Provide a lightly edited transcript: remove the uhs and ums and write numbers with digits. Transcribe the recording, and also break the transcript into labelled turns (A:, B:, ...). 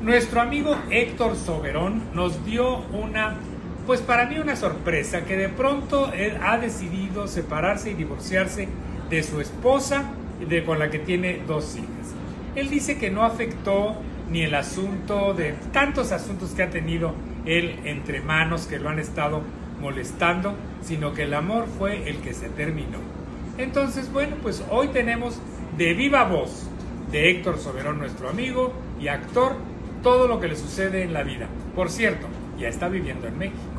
A: Nuestro amigo Héctor Soberón nos dio pues para mí una sorpresa, que de pronto él ha decidido separarse y divorciarse de su esposa, con la que tiene 2 hijas. Él dice que no afectó ni el asunto de tantos asuntos que ha tenido él entre manos que lo han estado molestando, sino que el amor fue el que se terminó. Entonces, bueno, pues hoy tenemos de viva voz de Héctor Soberón, nuestro amigo y actor, todo lo que le sucede en la vida. Por cierto, ya está viviendo en México.